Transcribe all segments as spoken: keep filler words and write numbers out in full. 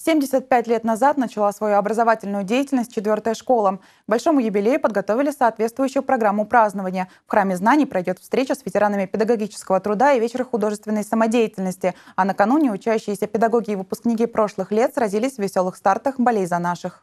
семьдесят пять лет назад начала свою образовательную деятельность четвертая школа. К большому юбилею подготовили соответствующую программу празднования. В Храме знаний пройдет встреча с ветеранами педагогического труда и вечер художественной самодеятельности. А накануне учащиеся педагоги и выпускники прошлых лет сразились в веселых стартах «Болей за наших».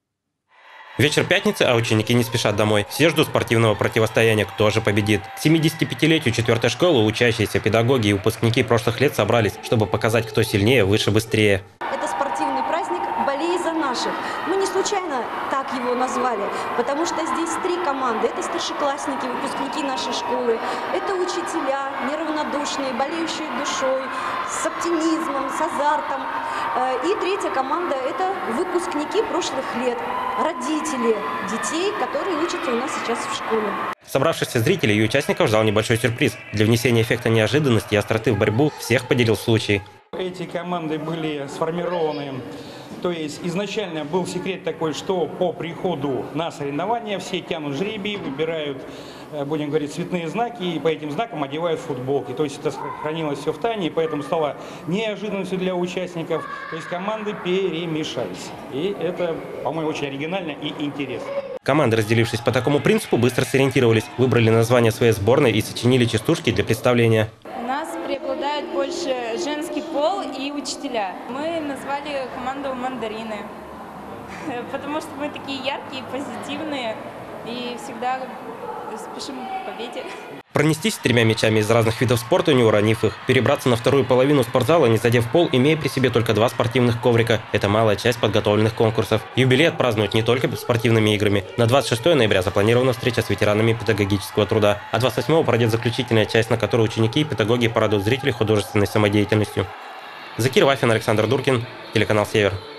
Вечер пятницы, а ученики не спешат домой. Все ждут спортивного противостояния, кто же победит. К семидесятипятилетию четвертой школы учащиеся педагоги и выпускники прошлых лет собрались, чтобы показать, кто сильнее, выше, быстрее. Это спортивный праздник «Болей за наших». Мы не случайно так его назвали, потому что здесь три команды. Это старшеклассники, выпускники нашей школы. Это учителя, неравнодушные, болеющие душой, с оптимизмом, с азартом. И третья команда – это выпускники прошлых лет, родители детей, которые учатся у нас сейчас в школе. Собравшихся зрителей и участников ждал небольшой сюрприз. Для внесения эффекта неожиданности и остроты в борьбу всех поделил случай. Эти команды были сформированы, то есть изначально был секрет такой, что по приходу на соревнования все тянут жребий, выбирают, будем говорить, цветные знаки, и по этим знакам одевают футболки. То есть это хранилось все в тайне, и поэтому стало неожиданностью для участников. То есть команды перемешались. И это, по-моему, очень оригинально и интересно. Команды, разделившись по такому принципу, быстро сориентировались, выбрали название своей сборной и сочинили частушки для представления. У нас преобладает больше женский пол и учителя. Мы назвали команду «Мандарины», потому что мы такие яркие, позитивные и всегда спешим к победе. Пронестись тремя мячами из разных видов спорта, не уронив их, перебраться на вторую половину спортзала, не задев пол, имея при себе только два спортивных коврика. Это малая часть подготовленных конкурсов. Юбилей отпразднуют не только спортивными играми. На двадцать шестое ноября запланирована встреча с ветеранами педагогического труда, а двадцать восьмого пройдет заключительная часть, на которой ученики и педагоги порадуют зрителей художественной самодеятельностью. Закир Вафин, Александр Дуркин, телеканал «Север».